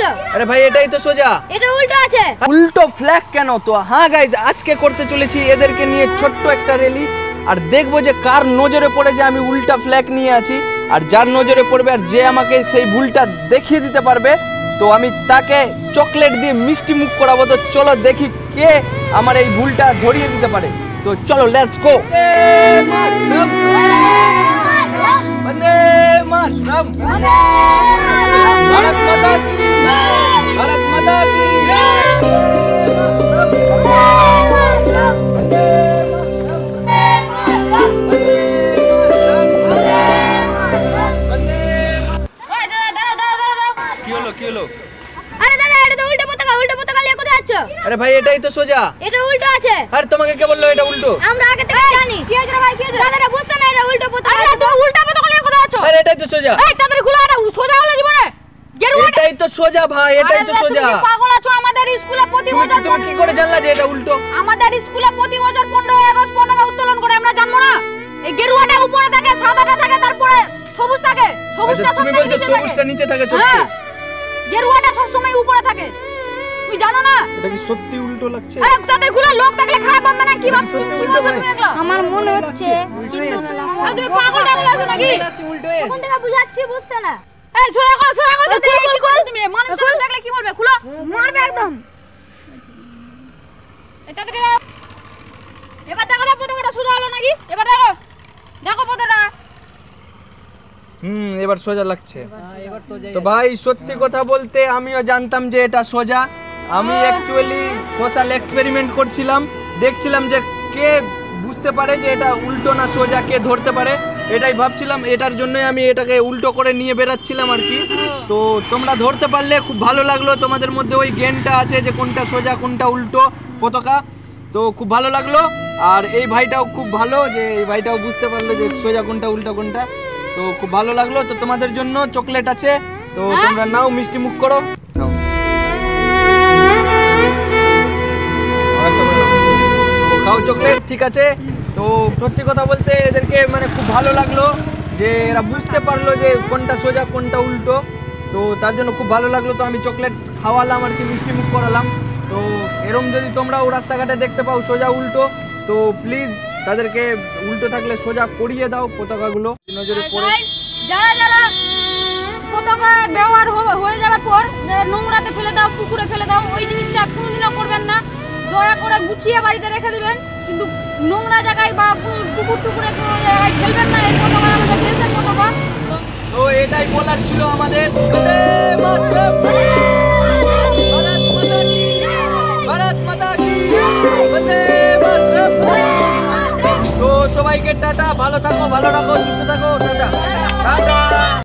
আরে ভাই এটাই তো সোজা, এটা উল্টো আছে। উল্টো ফ্ল্যাগ কেন? তো হ্যাঁ গাইজ, আজকে করতে চলেছি এদেরকে নিয়ে ছোট্ট একটা র্যালি, আর দেখবো যে কার নজরে পড়ে যে আমি উল্টা ফ্ল্যাগ নিয়ে আছি। আর যার নজরে পড়বে আর যে আমাকে সেই ভুলটা দেখিয়ে দিতে পারবে, তো আমি তাকে চকলেট দিয়ে মিষ্টি মুখ করাবো। তো চলো দেখি কে আমার এই ভুলটা ধরিয়ে দিতে পারে। তো চলো লেটস গো। বন্দে মাতরম, ভারত মাতা কি জয়, ভারত মাতা কি আরে ভাই এটাই তো সোজা, এটা উল্টো আছে। আর তোমাকে কে বললো এটা উল্টো? আমরা আগে থেকে জানি। কি হয়েছে ভাই, কি হয়েছে? দাদারা বুঝছ না এটা উল্টো পতাকা। আরে তুমি উল্টা পতাকা নিয়ে কোথায় আছো? আরে এটাই তো সোজা। এই তাদের গুলো এটা সোজা হলো জীবনে। এটাই তো সোজা ভাই, এটাই তো সোজা। তুমি পাগল আছো? আমাদের স্কুলে প্রতি বছর তুমি কি করে জানলা যে এটা উল্টো? আমাদের স্কুলে প্রতি বছর 15 আগস্ট পতাকা উত্তোলন করে, আমরা জানবো না? এই গেরুয়াটা উপরে থাকে, সাদাটা থাকে, তারপরে সবুজ থাকে। সবুজটা তুমি বলছো সবুজটা নিচে থাকে সবচেয়ে? গেরুয়াটা সব সময় উপরে থাকে, তুমি জানো না? এটা কি সত্যি উল্টো লাগছে? আরে তাদের গুলো লোক দেখলে খারাপ ভাববে না? কি ভাবছো? কি বলছো তুমি এগুলো? আমার মনে হচ্ছে, কিন্তু তুমি পাগল টাগল আছো নাকি? এখন থেকে বুঝাচ্ছি, বুঝছ না? এই সোজা করো, সোজা করো। কি করছো তুমি? মানুষজন দেখলে কি বলবে? খুলো, মারবে একদম। এটা থেকে এবার দেখো তো পতাকাটা সোজা হলো নাকি? এবার দেখো, দেখো পতাকাটা। এবার সোজা লাগছে। তো ভাই সত্যি কথা বলতে আমিও জানতাম যে এটা সোজা। আমি অ্যাকচুয়ালি সোশ্যাল এক্সপেরিমেন্ট করছিলাম, দেখছিলাম যে কে বুঝতে পারে যে এটা উল্টো না সোজা, কে ধরতে পারে, এটাই ভাবছিলাম। এটার জন্যই আমি এটাকে উল্টো করে নিয়ে বেরাচ্ছিলাম আর কি। তো তোমরা ধরতে পারলে খুব ভালো লাগলো। তোমাদের মধ্যে ওই জ্ঞানটা আছে যে কোনটা সোজা কোনটা উল্টো পতাকা, তো খুব ভালো লাগলো। আর এই ভাইটাও খুব ভালো, যে এই ভাইটাও বুঝতে পারলো যে সোজা কোনটা উল্টো কোনটা, তো খুব ভালো লাগলো। তো তোমাদের জন্য চকলেট আছে, তো তোমরা নাও, মিষ্টি মুখ করো, নাও। খাও চকলেট, ঠিক আছে। তো সত্যি কথা বলতে এদেরকে মানে খুব ভালো লাগলো যে এরা বুঝতে পারলো যে কোনটা সোজা কোনটা উল্টো, তো তার জন্য খুব ভালো লাগলো। তো আমি চকলেট খাওয়ালাম আর কি, মিষ্টি মুখ করালাম। তো এরম যদি তোমরাও রাস্তাঘাটে দেখতে পাও সোজা উল্টো, তো প্লিজ তাদেরকে উল্টো থাকলে সোজা করিয়ে দাও পতাকাগুলো নজরে পড়ে। যারা যারা পতাকা ব্যবহার হয়ে যাওয়ার পর নোংরাতে ফেলে দাও, পুকুরে ফেলে দাও, ওই জিনিসটা কোনোদিনও করবেন না। দয়া করে গুছিয়ে বাড়িতে রেখে দিবেন, কিন্তু নোংরা জায়গায় বা পুকুর টুকুরে কোনো জায়গায় ফেলবেন না। এই পতাকা আমাদের দেশের পতাকা। তো এটাই বলার ছিল আমাদের। তো সবাইকে টাটা, ভালো থাকো, ভালো রাখো, সুস্থ থাকো, টাটা টাটা।